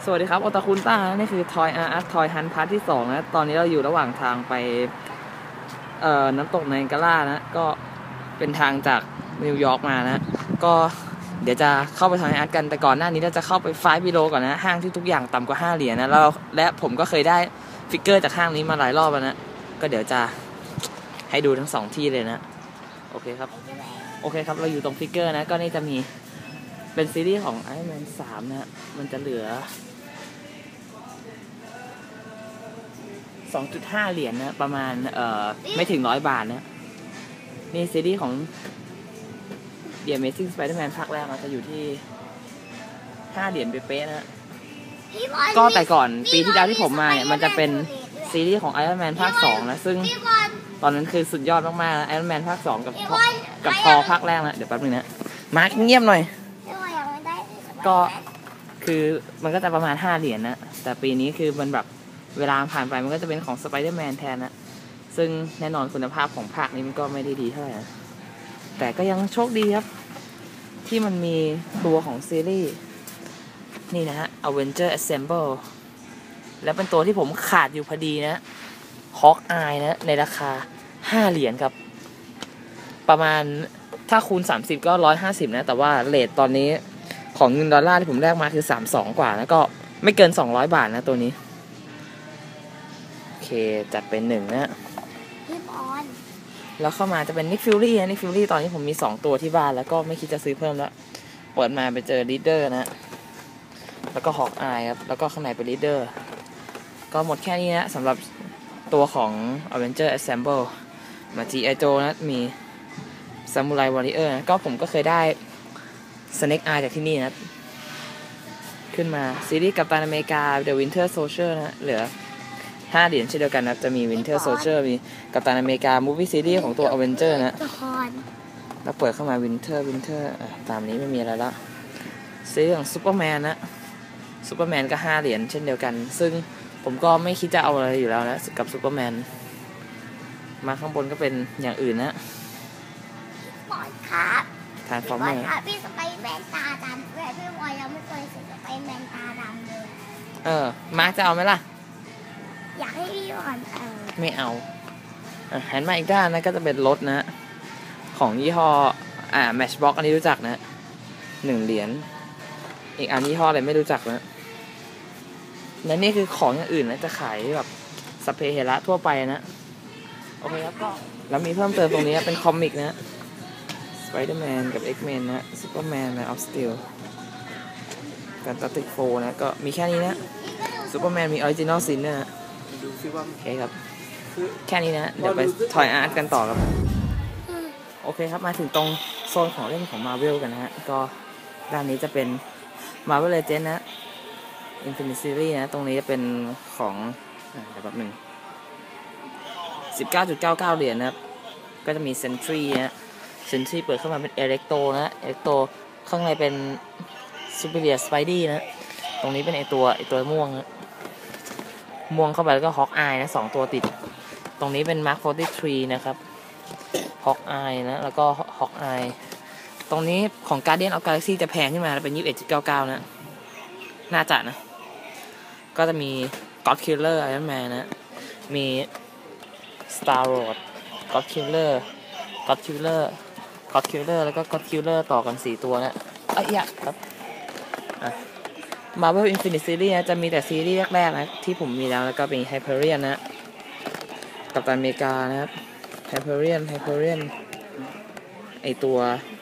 วัสดีครับโอตาคุนต้านี่คือทอยอาร์ทอยฮันพาร์ทที่2นะตอนนี้เราอยู่ระหว่างทางไปน้ำตกไนการ่านะก็เป็นทางจากนิวยอร์กมานะก็เดี๋ยวจะเข้าไปทอยอาร์กันแต่ก่อนหน้านี้เราจะเข้าไป5 กิโลก่อนนะห้างที่ทุกอย่างต่ำกว่า5 เหรียญนะและผมก็เคยได้ฟิกเกอร์จากห้างนี้มาหลายรอบแล้วนะก็เดี๋ยวจะให้ดูทั้ง2ที่เลยนะโอเคครับเราอยู่ตรงฟิกเกอร์นะก็นี่จะมีเป็นซีรีส์ของ Iron Man 3นะมันจะเหลือ 2.5 เหรียญนะประมาณไม่ถึง100 บาทนะนี่ซีรีส์ของ The Amazing Spider-Man ภาคแรกจะอยู่ที่5 เหรียญเป๊ะๆนะก็แต่ก่อนปีที่แล้วที่ผมมาเนี่ยมันจะเป็นซีรีส์ของ Iron Man ภาค2นะซึ่งตอนนั้นคือสุดยอดมากๆนะ Iron Man ภาค2กับพอภาคแรกนะเดี๋ยวแป๊บนึงนะมาร์คเงียบหน่อยก็คือมันก็จะประมาณ5 เหรียญนะแต่ปีนี้คือมันแบบเวลาผ่านไปมันก็จะเป็นของ Spider-Man แทนนะซึ่งแน่นอนคุณภาพของภาคนี้มันก็ไม่ได้ดีเท่าไหร่นะแต่ก็ยังโชคดีครับที่มันมีตัวของซีรีส์นี่นะฮะ Avenger Assemble แล้วเป็นตัวที่ผมขาดอยู่พอดีนะ Hawkeye นะในราคา5 เหรียญครับประมาณถ้าคูณ30ก็150นะแต่ว่าเรทตอนนี้ของเงินดอลลาร์ที่ผมแลกมาคือ32กว่าแล้วก็ไม่เกิน200 บาทนะตัวนี้โอเคจัดเป็น1นะแล้วเข้ามาจะเป็นนิกฟิลลี่ตอนนี้ผมมี2ตัวที่บ้านแล้วก็ไม่คิดจะซื้อเพิ่มแล้วเปิดมาไปเจอลีดเดอร์นะแล้วก็ฮอกอายครับแล้วก็ข้างในเป็นลีดเดอร์ก็หมดแค่นี้นะสำหรับตัวของ Avenger Assemble มา G.I. Joe นะมี Samurai Warrior นะก็ผมก็เคยได้ Snake Eye จากที่นี่นะขึ้นมาซีรีส์กัปตันอเมริกา The Winter Soldier นะเหลือ5 เหรียญเช่นเดียวกันนะจะมี Winter Soldier มีกัปตันอเมริกา Movie Series ของตัว Avenger นะแล้วเปิดเข้ามา Winter ตามนี้ไม่มีอะไรละซีรีส์ของ Superman นะ Superman ก็5 เหรียญเช่นเดียวกันซึ่งผมก็ไม่คิดจะเอาอะไรอยู่แล้วนะกับ Superman มาข้างบนก็เป็นอย่างอื่นนะทานฟอร์เมอร์พี่สไปแมนตาดำด้วยพี่วอยยังไม่เคยสไปแมนตาดำเลยมาร์คจะเอาไหมล่ะอยากให้พี่วอนไม่เอาหันมาอีกด้านนะก็จะเป็นรถนะของยี่ห้อMatchbox อันนี้รู้จักนะ1 เหรียญอีกอันยี่ห้ออะไรไม่รู้จักนะและนี่คือของอย่างอื่นนะจะขายแบบสเปเฮระทั่วไปนะโอเคครับก็แล้วมีเพิ่มเติมตรงนี้เป็นคอมิกนะSpider-Man กับ X-Men นะ Superman นะ of Steel กันตัติกโฟนะก็มีแค่นี้นะ Superman มี Original Sin นะโอเคครับแค่นี้นะเดี๋ยวไปทอยอาร์ตกันต่อครับโอเคครับมาถึงตรงโซนของเล่นของ Marvel กันนะฮะก็ด้านนี้จะเป็น Marvel Legends นะ Infinite Series นะตรงนี้จะเป็นของเดี๋ยวแป๊บนึง 19.99 เหรียญนะครับก็จะมี Sentry นะSentry เปิดเข้ามาเป็น Electro นะ Electro ข้างในเป็น Superior Spidey นะตรงนี้เป็นไอตัวม่วงนะม่วงเข้าไปแล้วก็ Hawkeye นะ2 ตัวติดตรงนี้เป็น Mark 43 นะครับ Hawkeye นะแล้วก็ Hawkeye ตรงนี้ของ Guardian of Galaxy จะแพงขึ้นมาเป็น 21.99 นะน่าจะนะก็จะมี God Killer Iron Man นะมี Star Lord God Killer แล้วก็ God Killer ต่อกัน4 ตัวนะครับMarvel Infinite Series นะจะมีแต่ซีรีส์แรกๆนะที่ผมมีแล้วก็เป็น Hyperion นะกัปตันอเมริกานะครับ Hyperion ไอตัว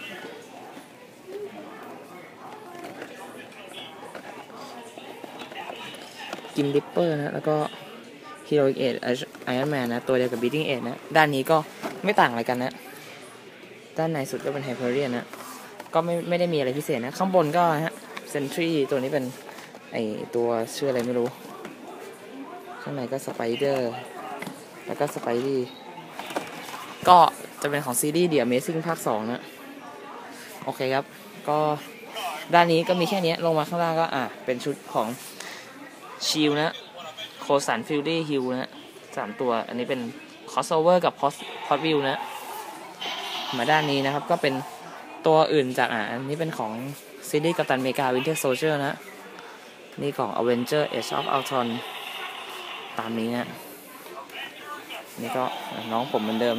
กิมดิปเปอร์นะแล้วก็ Heroic Age Iron Man นะตัวเดียวกับ Beating Age นะด้านนี้ก็ไม่ต่างอะไรกันนะด้านในสุดก็เป็น Hyperion นะก็ไม่ได้มีอะไรพิเศษนะข้างบนก็ฮะ Sentry ตัวนี้เป็นไอตัวชื่ออะไรไม่รู้ข้างในก็ Spider แล้วก็ Spidey ก็จะเป็นของซีรีส์ The Amazing ภาค 2นะโอเคครับก็ด้านนี้ก็มีแค่นี้ลงมาข้างล่างก็เป็นชุดของชิลนะโคสันฟิลลี่ฮิลนะ3 ตัวอันนี้เป็นคอสโอเวอร์กับพอดวิวนะมาด้านนี้นะครับก็เป็นตัวอื่นจากอันนี้เป็นของซีรีส์กัปตันอเมริกาวินเทอร์โซลเจอร์นะนี่กล่อง Avenger Age of Ultron ตามนี้นะนี่ก็น้องผมเหมือนเดิม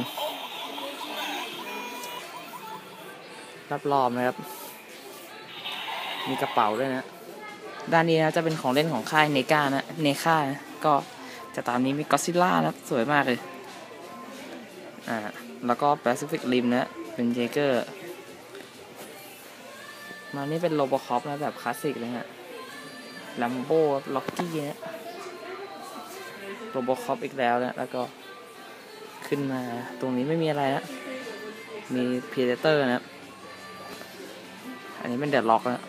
รับรอบนะครับมีกระเป๋าด้วยนะด้านนี้นะจะเป็นของเล่นของค่ายเนกานะเนค่านะก็จะตามนี้มีก็อดซิลล่านะสวยมากเลยแล้วก็ Pacific Rim นะเป็นเจเกอร์มานี่เป็นโรบอคอปนะแบบคลาสสิกเลยฮะลัมโบล็อกกี้นะโรบอคอปอีกแล้วนะแล้วก็ขึ้นมาตรงนี้ไม่มีอะไรนะมีพรีเดเตอร์นะอันนี้เป็นเดดล็อกนะ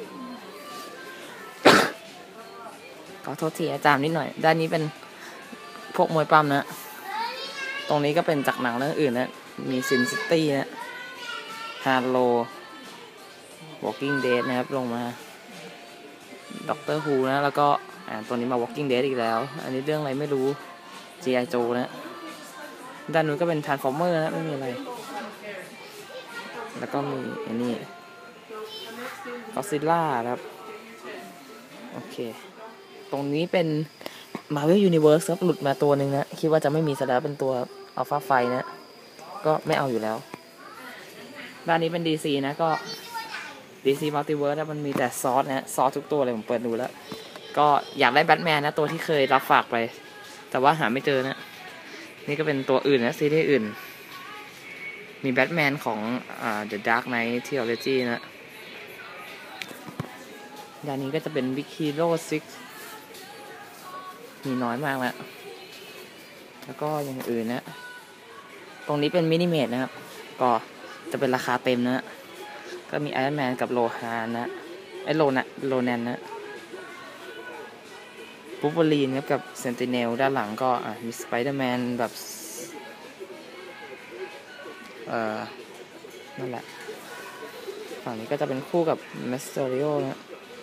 ก็โทษทีอาจารย์นิดหน่อยด้านนี้เป็นพวกมวยปั้มนะตรงนี้ก็เป็นจากหนังเรื่องอื่นนะมีซินซิตี้นะฮาโลWalking Dead นะครับลงมาด็อกเตอร์ฮูนะแล้วก็ตัวนี้มา Walking Dead อีกแล้วอันนี้เรื่องอะไรไม่รู้ G.I. Joe นะด้านนู้นก็เป็น Transformer นะไม่มีอะไรแล้วก็มีอันนี้ Godzilla ครับโอเคตรงนี้เป็น Marvel Universe ครับหลุดมาตัวหนึ่งนะคิดว่าจะไม่มีซะแล้วเป็นตัว Alpha Fight นะก็ไม่เอาอยู่แล้วด้านนี้เป็น DC นะก็DC Multiverse นะมันมีแต่ซอสนะซอสทุกตัวเลยผมเปิดดูแล้วก็อยากได้แบทแมนนะตัวที่เคยรับฝากไปแต่ว่าหาไม่เจอนะนี่ก็เป็นตัวอื่นนะซีรีส์อื่นมีแบทแมนของThe Dark Knight Trilogy นะด้านนี้ก็จะเป็น Big Hero 6มีน้อยมากแล้วก็อย่างอื่นนะตรงนี้เป็นมินิเมตนะครับก็จะเป็นราคาเต็มนะก็มีไอรอนแมนกับโลฮานนะโลแนนนะบูฟเวอรีนกับเซนติเนลด้านหลังก็มีสไปเดอร์แมนแบบนั่นแหละฝั่งนี้ก็จะเป็นคู่กับมิสเตอริโอนะ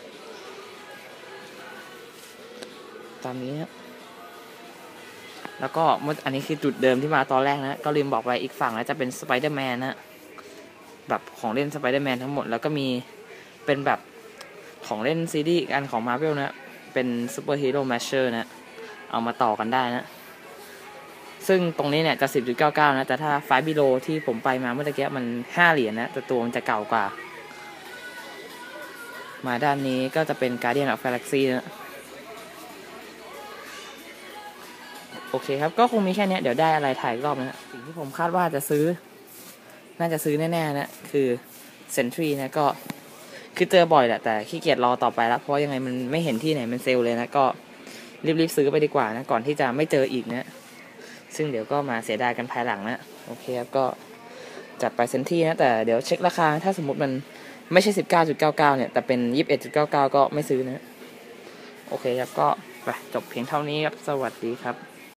ตามนี้นะแล้วก็อันนี้คือจุดเดิมที่มาตอนแรกนะก็ลืมบอกไปอีกฝั่งนะจะเป็นสไปเดอร์แมนนะแบบของเล่นสไปเดอร์แมนทั้งหมดแล้วก็มีเป็นแบบของเล่นซีรีส์อันของ Marvel นะเป็นซูเปอร์ฮีโร่แมชเชอร์นะเอามาต่อกันได้นะซึ่งตรงนี้เนี่ยจะ 10.99 นะแต่ถ้า5 บิโลที่ผมไปมาเมื่อกี้มัน5เหรียญนะแต่ตัวมันจะเก่ากว่ามาด้านนี้ก็จะเป็น Guardian of Galaxy นะโอเคครับก็คงมีแค่นี้เดี๋ยวได้อะไรถ่ายรอบนะสิ่งที่ผมคาดว่าจะซื้อน่าจะซื้อแน่ๆนะคือ Sentry นะก็คือเจอบ่อยแหละแต่ขี้เกียจรอต่อไปแล้วเพราะยังไงมันไม่เห็นที่ไหนมันเซลเลยนะก็รีบๆซื้อไปดีกว่านะก่อนที่จะไม่เจออีกนะซึ่งเดี๋ยวก็มาเสียดายกันภายหลังนะโอเคครับก็จัดไปSentryนะแต่เดี๋ยวเช็คราคาถ้าสมมติมันไม่ใช่ 19.99 เนี่ยแต่เป็น 21.99 ก็ไม่ซื้อนะโอเคครับก็ไปจบเพียงเท่านี้ครับสวัสดีครับ